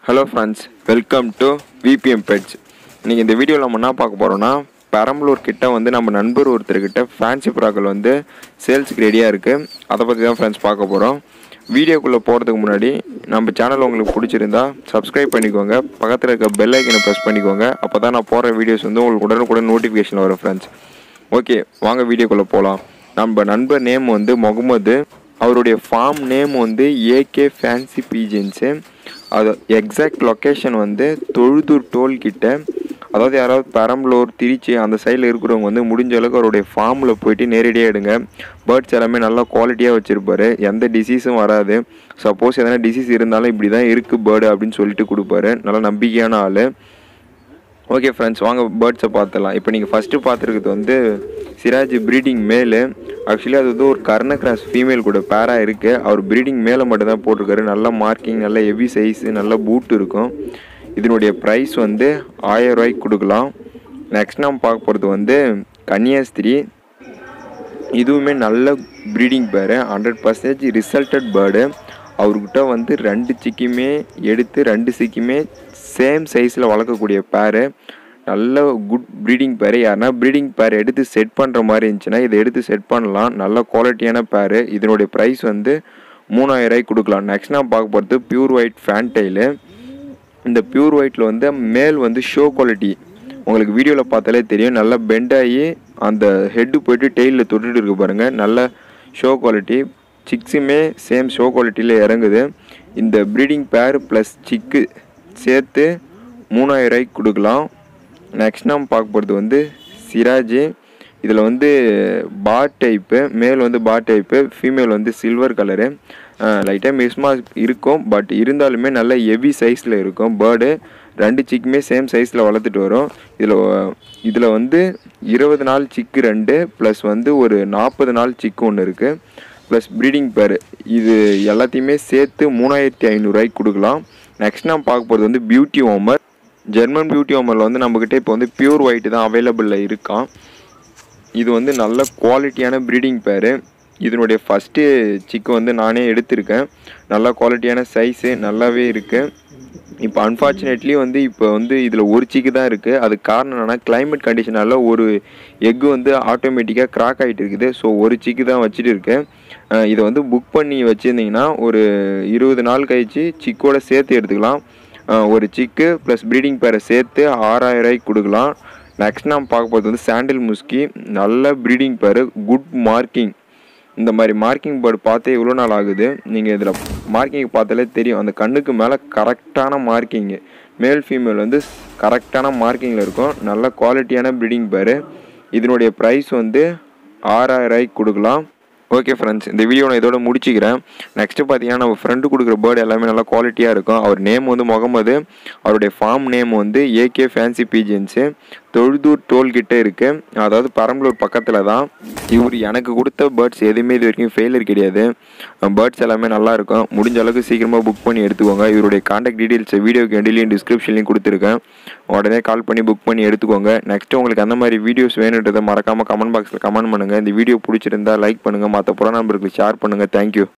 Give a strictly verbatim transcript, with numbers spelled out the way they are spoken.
Hello friends, welcome to VBM pets. இன்றைக்கி இந்த வீடியோவில் நம்ம என்ன பார்க்க போகிறோன்னா, பெரம்பலூர் கிட்ட வந்து நம்ம நண்பர் ஒருத்தர்கிட்ட ஃபேன்சி புறாக்கள் வந்து சேல்ஸுக்கு ரெடியாக இருக்குது. அதை பற்றி தான் ஃப்ரெண்ட்ஸ் பார்க்க போகிறோம். வீடியோக்குள்ளே போகிறதுக்கு முன்னாடி நம்ம சேனல் உங்களுக்கு பிடிச்சிருந்தா சப்ஸ்கிரைப் பண்ணிக்கோங்க, பக்கத்தில் இருக்க பெல் ஐக்கனை ப்ரெஸ் பண்ணிக்கோங்க. அப்போ தான் நான் போகிற வீடியோஸ் வந்து உங்களுக்கு உடனுக்குடன் நோட்டிஃபிகேஷன் வரும் ஃப்ரெண்ட்ஸ். ஓகே, வாங்க வீடியோக்குள்ளே போகலாம். நம்ம நண்பர் நேம் வந்து முகமது. அவருடைய ஃபார்ம் நேம் வந்து ஏகே ஃபேன்சி பீஜன்ஸு. அது எக்ஸாக்ட் லொக்கேஷன் வந்து தொழுதூர் டோல்கிட்ட. அதாவது யாராவது பெரம்பலூர், திருச்சி அந்த சைடில் இருக்கிறவங்க வந்து முடிஞ்ச அளவுக்கு அவருடைய ஃபார்மில் போயிட்டு நேரடியாக எடுங்க. பேர்ட்ஸ் எல்லாமே நல்லா குவாலிட்டியாக வச்சுருப்பாரு, எந்த டிசீஸும் வராது. சப்போஸ் எதனா டிசீஸ் இருந்தாலும் இப்படி தான் இருக்குது பேர்டு அப்படின்னு சொல்லிட்டு கொடுப்பாரு. நல்லா நம்பிக்கையான ஆள். ஓகே ஃப்ரெண்ட்ஸ், வாங்க பேர்ட்ஸை பார்த்துடலாம். இப்போ நீங்கள் ஃபஸ்ட்டு பார்த்துருக்கிறது வந்து சிராஜ் ப்ரீடிங் மேலு. ஆக்சுவலி அது வந்து ஒரு கர்ண கிராஸ் ஃபீமேல் கூட பேராக இருக்குது. அவர் ப்ரீடிங் மேலே மட்டும் தான் போட்டிருக்காரு. நல்ல மார்க்கிங், நல்ல ஹெவி சைஸு, நல்ல பூட் இருக்கும். இதனுடைய ப்ரைஸ் வந்து ஆயிரம் ரூபாய்க்கு கொடுக்கலாம். நெக்ஸ்ட் நம்ம பார்க்க போகிறது வந்து கன்னியாஸ்திரி. இதுவுமே நல்ல ப்ரீடிங் பேரு, ஹண்ட்ரட் பர்சன்டேஜ் ரிசல்ட்டட் பேர்டு. அவர்கிட்ட வந்து ரெண்டு சிக்குமே எடுத்து ரெண்டு சிக்குமே சேம் சைஸில் வளர்க்கக்கூடிய பேரு. நல்ல குட் ப்ரீடிங் பேர். யாருன்னா ப்ரீடிங் பேர் எடுத்து செட் பண்ணுற மாதிரி இருந்துச்சுன்னா இதை எடுத்து செட் பண்ணலாம். நல்ல குவாலிட்டியான பேர். இதனுடைய ப்ரைஸ் வந்து மூணாயிரம் ரூபாய்க்கு கொடுக்கலாம். நெக்ஸ்ட் நான் பார்க்க போகிறது பியூர் ஒயிட் ஃபேன்டைலு. இந்த பியூர் ஒயிட்டில் வந்து மேல் வந்து ஷோ குவாலிட்டி. உங்களுக்கு வீடியோவில் பார்த்தாலே தெரியும். நல்லா பெண்டாகி அந்த ஹெட்டு போய்ட்டு டெய்லில் தொட்டுட்டு இருக்கு பாருங்கள். நல்ல ஷோ குவாலிட்டி. சிக்ஸுமே சேம் ஷோ குவாலிட்டியில் இறங்குது. இந்த ப்ரீடிங் பேர் ப்ளஸ் சிக்கு சேர்த்து மூணாயிரம் ரூபாய்க்கு கொடுக்கலாம். நெக்ஸ்ட் நம்ம பார்க்க போகிறது வந்து சிராஜ். இதில் வந்து பார் டைப்பு, மேல் வந்து பார் டைப்பு, ஃபீமேல் வந்து சில்வர் கலரு. லைட்டாக மிஸ்மாஸ் இருக்கும், பட் இருந்தாலுமே நல்ல ஹெவி சைஸில் இருக்கும் பேர்டு. ரெண்டு சிக்குமே சேம் சைஸில் வளர்த்துட்டு வரும். இதில் இதில் வந்து இருபது நாள் சிக்கு ரெண்டு ப்ளஸ் வந்து ஒரு நாற்பது நாள் சிக்கு ஒன்று இருக்குது, ப்ளஸ் ப்ரீடிங் பேர். இது எல்லாத்தையுமே சேர்த்து மூணாயிரத்தி ஐநூறுரூவாய்க்கு கொடுக்கலாம். நெக்ஸ்ட் நம்ம பார்க்க போகிறது வந்து பியூட்டி ஹோமர். ஜெர்மன் பியூட்டி ஹோமரில் வந்து நம்மக்கிட்ட இப்போ வந்து பியூர் ஒயிட்டு தான் அவைலபிளில் இருக்கான். இது வந்து நல்ல குவாலிட்டியான ப்ரீடிங் பேர். இதனுடைய ஃபஸ்ட்டு சிக்கு வந்து நானே எடுத்திருக்கேன். நல்ல குவாலிட்டியான சைஸு நல்லாவே இருக்குது. இப்போ அன்ஃபார்ச்சுனேட்லி வந்து இப்போ வந்து இதில் ஒரு சிக்கு தான் இருக்குது. அதுக்கு காரணம் என்னென்னா கிளைமேட் கண்டிஷனால் ஒரு எக்கு வந்து ஆட்டோமேட்டிக்காக க்ராக் ஆகிட்டு இருக்குது. ஸோ ஒரு சிக்கு தான் வச்சுட்டு இருக்கேன். இதை வந்து புக் பண்ணி வச்சுருந்திங்கன்னா ஒரு இருபது நாள் கழிச்சு சிக்கோட சேர்த்து எடுத்துக்கலாம். ஒரு சிக்கு ப்ளஸ் ப்ரீடிங் பேரை சேர்த்து ஆறாயிரம் ரூபாய்க்கு கொடுக்கலாம். நெக்ஸ்ட் நாம் பார்க்க போகிறது வந்து சாண்டில் முஸ்கி. நல்ல ப்ரீடிங் பேர், குட் மார்க்கிங். இந்த மாதிரி மார்க்கிங் பேர்டு பார்த்தே இவ்வளோ நாள் ஆகுது. நீங்கள் இதில் மார்க்கிங் பார்த்தாலே தெரியும். அந்த கண்ணுக்கு மேலே கரெக்டான மார்க்கிங்கு. மேல் ஃபீமேல் வந்து கரெக்டான மார்க்கிங்கில் இருக்கும். நல்ல குவாலிட்டியான ப்ரீடிங் பேர். இதனுடைய ப்ரைஸ் வந்து ஆறாயிரம் ரூபாய்க்கு கொடுக்கலாம். ஓகே ஃப்ரெண்ட்ஸ், இந்த வீடியோ நான் இதோட முடிச்சுக்கிறேன். நெக்ஸ்ட்டு பார்த்தீங்கன்னா நம்ம ஃப்ரெண்டு கொடுக்குற பேர்டு எல்லாமே நல்லா குவாலிட்டியாக இருக்கும். அவர் நேம் வந்து முகமது. அவருடைய ஃபார்ம் நேம் வந்து ஏகே ஃபேன்சி பீஜன்ஸு. தொழுதூர் டோல்கிட்ட இருக்குது, அதாவது பெரம்பலூர் பக்கத்தில் தான். இவர் எனக்கு கொடுத்த பேர்ட்ஸ் எதுவுமே இது வரைக்கும் ஃபெயிலியர் கிடையாது. பேர்ட்ஸ் எல்லாமே நல்லாயிருக்கும். முடிஞ்ச அளவுக்கு சீக்கிரமாக புக் பண்ணி எடுத்துக்கோங்க. இவருடைய கான்டாக்ட் டீட்டெயில்ஸை வீடியோக்கு எண்டிலையும் டிஸ்கிரிப்ஷன்லையும் கொடுத்துருக்கேன். உடனே கால் பண்ணி புக் பண்ணி எடுத்துக்கோங்க. நெக்ஸ்ட்டு உங்களுக்கு அந்த மாதிரி வீடியோஸ் வேணுன்றதை மறக்காமல் கமெண்ட் பாக்ஸில் கமெண்ட் பண்ணுங்கள். இந்த வீடியோ பிடிச்சிருந்தா லைக் பண்ணுங்கள், மற்ற புற நம்பருக்கு ஷேர் பண்ணுங்கள். தேங்க்யூ.